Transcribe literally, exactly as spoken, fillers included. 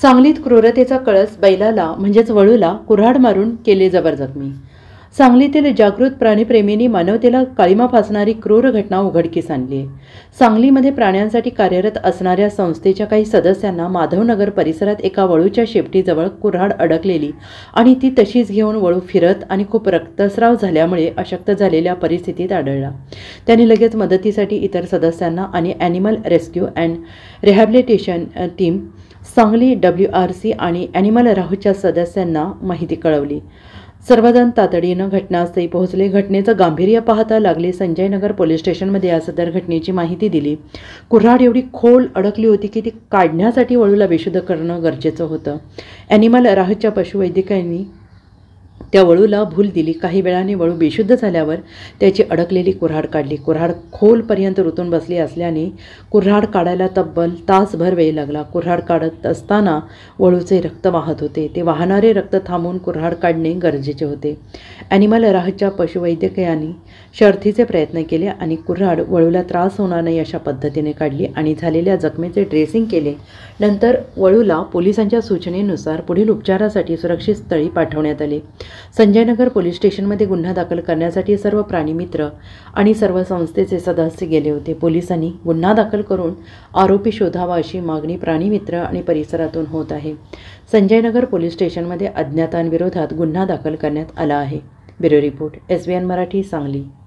सांगलीत क्रूरतेचा कळस, बैलाला म्हणजेच वळूला कुऱ्हाड मारून केले जबर जखमी. सांगलीतील जागृत प्राणीप्रेमींनी मानवतेला काळिमा फासणारी क्रूर घटना उघडकीस आणली आहे. सांगलीमध्ये प्राण्यांसाठी कार्यरत असणाऱ्या संस्थेच्या काही सदस्यांना माधवनगर परिसरात एका वळूच्या शेपटीजवळ कुऱ्हाड अडकलेली आणि ती तशीच घेऊन वळू फिरत आणि खूप रक्तस्राव झाल्यामुळे अशक्त झालेल्या परिस्थितीत आढळला. त्यांनी लगेच मदतीसाठी इतर सदस्यांना आणि animal rescue and rehabilitation team, Sangli W R C आणि ॲनिमल राहूच्या सदस्यांना माहिती कळवली. सर्वजण तातडीनं घटनास्थळी पोहोचले. घटनेचं गांभीर्य पाहता लागले संजयनगर पोलीस स्टेशनमध्ये या सदर घटनेची माहिती दिली. कुऱ्हाड एवढी खोल अडकली होती की ती काढण्यासाठी वळूला बेशुद्ध करणं गरजेचं होतं. ॲनिमल राहूच्या पशुवैद्यकांनी त्या वळूला भूल दिली. काही वेळाने वळू बेशुद्ध झाल्यावर त्याची अडकलेली कुऱ्हाड काढली. कुऱ्हाड खोलपर्यंत रुतून बसली असल्याने कुऱ्हाड काढायला तब्बल तासभर वेळ लागला. कुऱ्हाड काढत असताना वळूचे रक्त वाहत होते. ते वाहणारे रक्त थांबवून कुऱ्हाड काढणे गरजेचे होते. ॲनिमल राहूच्या पशुवैद्यकांनी शर्थीचे प्रयत्न केले आणि कुऱ्हाड वळूला त्रास होणार नाही अशा पद्धतीने काढली आणि झालेल्या जखमेचे ड्रेसिंग केले. नंतर वळूला पोलिसांच्या सूचनेनुसार पुढील उपचारासाठी सुरक्षित स्थळी पाठवण्यात आले. संजयनगर पोलीस स्टेशनमध्ये गुन्हा दाखल करण्यासाठी सर्व प्राणीमित्र आणि सर्व संस्थेचे सदस्य गेले होते. पोलिसांनी गुन्हा दाखल करून आरोपी शोधावा अशी मागणी प्राणीमित्र आणि परिसरातून होत आहे. संजयनगर पोलीस स्टेशनमध्ये अज्ञातांविरोधात गुन्हा दाखल करण्यात आला आहे. Bureau report, S B N Marathi, Sangli.